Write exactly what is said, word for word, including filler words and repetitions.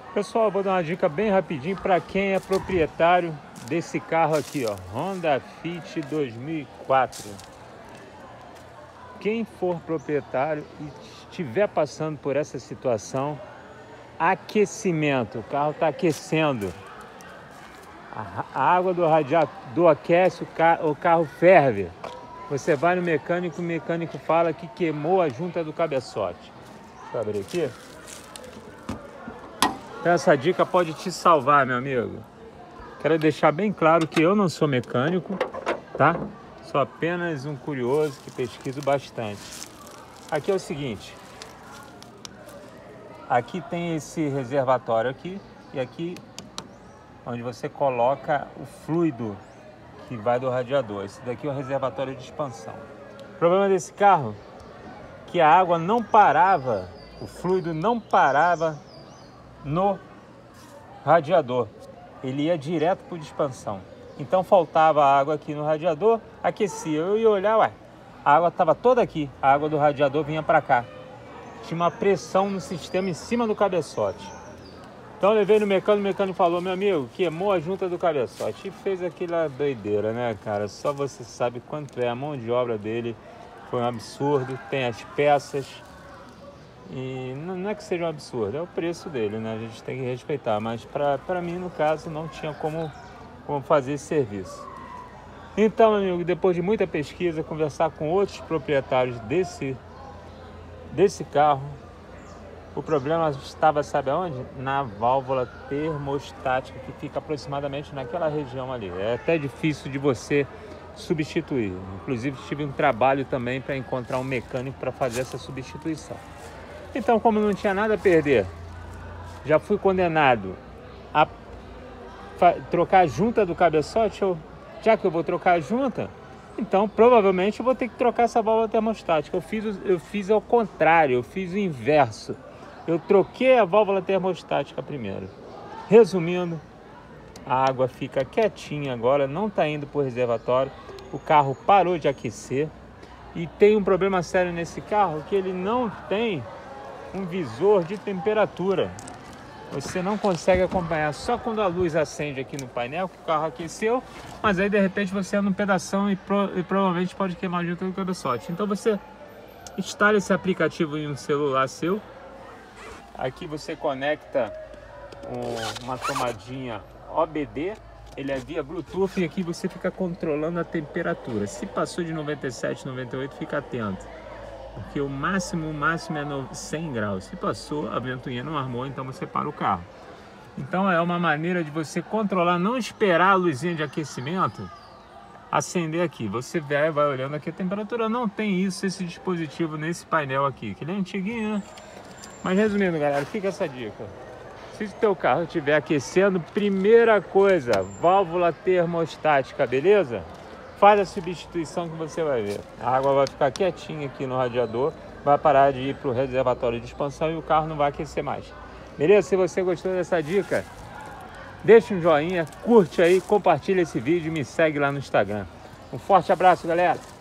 Pessoal, eu vou dar uma dica bem rapidinho para quem é proprietário desse carro aqui, ó, Honda Fit dois mil e quatro. Quem for proprietário e estiver passando por essa situação, aquecimento, o carro está aquecendo, a água do radiador aquece, o carro, o carro ferve. Você vai no mecânico, o mecânico fala que queimou a junta do cabeçote. Deixa eu abrir aqui. Então essa dica pode te salvar, meu amigo. Quero deixar bem claro que eu não sou mecânico, tá? Sou apenas um curioso que pesquiso bastante. Aqui é o seguinte. Aqui tem esse reservatório aqui e aqui onde você coloca o fluido que vai do radiador. Esse daqui é o reservatório de expansão. O problema desse carro é que a água não parava, o fluido não parava no radiador, ele ia direto para o de expansão. Então faltava água aqui no radiador, aquecia. Eu ia olhar, ué, a água estava toda aqui, a água do radiador vinha para cá. Tinha uma pressão no sistema em cima do cabeçote. Então eu levei no mecânico, o mecânico falou: meu amigo, queimou a junta do cabeçote. E fez aquela doideira, né, cara? Só você sabe quanto é. A mão de obra dele foi um absurdo, tem as peças. E não é que seja um absurdo, é o preço dele, né? A gente tem que respeitar. Mas para mim, no caso, não tinha como, como fazer esse serviço. Então, amigo, depois de muita pesquisa, conversar com outros proprietários desse, desse carro, o problema estava, sabe aonde? Na válvula termostática, que fica aproximadamente naquela região ali. É até difícil de você substituir. Inclusive, tive um trabalho também para encontrar um mecânico para fazer essa substituição. Então, como não tinha nada a perder, já fui condenado a trocar a junta do cabeçote. Eu, já que eu vou trocar a junta, então provavelmente eu vou ter que trocar essa válvula termostática. Eu fiz, eu fiz ao contrário, eu fiz o inverso. Eu troquei a válvula termostática primeiro. Resumindo, a água fica quietinha agora, não está indo para o reservatório, o carro parou de aquecer. E tem um problema sério nesse carro, que ele não tem um visor de temperatura. Você não consegue acompanhar só quando a luz acende aqui no painel, que o carro aqueceu, mas aí de repente você anda um pedação e, pro, e provavelmente pode queimar junto do cabeçote. Então você instala esse aplicativo em um celular seu. Aqui você conecta um, uma tomadinha O B D, ele é via Bluetooth, e aqui você fica controlando a temperatura. Se passou de noventa e sete, noventa e oito, fica atento, porque o máximo, o máximo é cem graus. Se passou, a ventoinha não armou, então você para o carro. Então é uma maneira de você controlar, não esperar a luzinha de aquecimento acender aqui. Você vai, vai olhando aqui a temperatura. Não tem isso, esse dispositivo nesse painel aqui, que ele é antiguinho, né? Mas resumindo, galera, fica essa dica. Se o teu carro estiver aquecendo, primeira coisa, válvula termostática, beleza? Faz a substituição que você vai ver. A água vai ficar quietinha aqui no radiador, vai parar de ir para o reservatório de expansão e o carro não vai aquecer mais. Beleza? Se você gostou dessa dica, deixa um joinha, curte aí, compartilha esse vídeo e me segue lá no Instagram. Um forte abraço, galera!